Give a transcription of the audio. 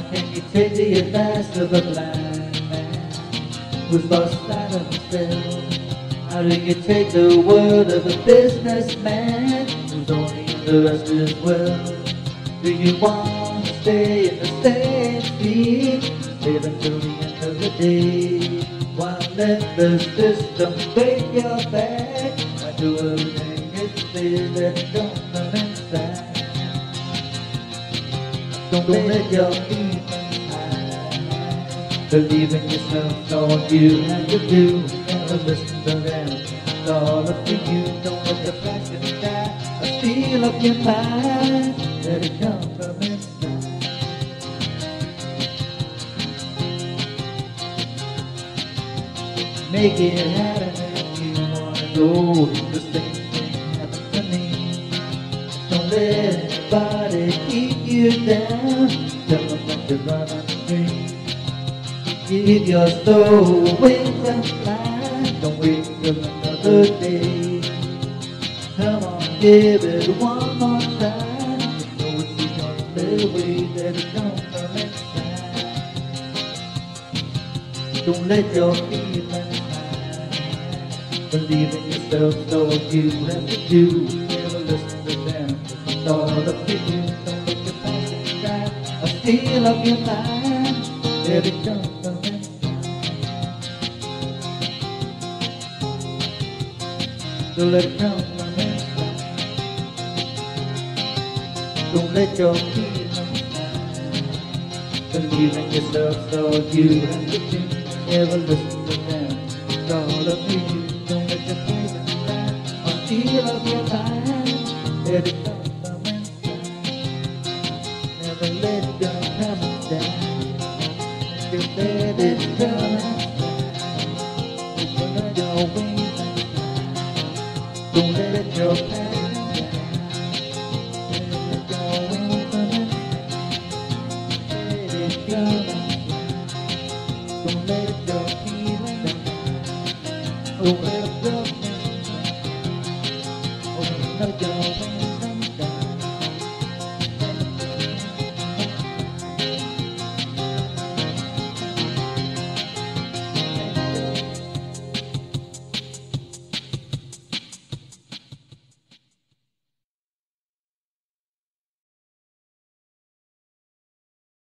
can you take the advice of a blind man who's lost sight of himself? How do you take the word of a businessman who's only interested as well? Do you want to stay in the same seat, live until the end of the day, while let the system break your back? Why do everything it says that it don't come inside? Don't let your feelings hide. Believe in yourself, all you have to do. Never listen to them, it's all up to you. Don't let the passion die, steal up your mind. Let it come from inside. Make it happen if you wanna go. The same thing happened to me. Don't let anybody keep you down. Tell them that you're running free. Give your soul wings and fly. Don't wait till another day. Come on, give it one more time. The way that it comes from inside. Don't let your feelings hide. Believe in yourself, so you have to do. Never listen to them, it's all up to you. Don't let your passion die, steal up your mind. Let it come from inside. So let it come from inside. Don't let your feelings hide. Believe in yourself, so you have to do. Never listen to them, it's all up to you. Don't let your feelings hide, or steal up your mind. Let it come from inside. Never let them come down. Just let it come.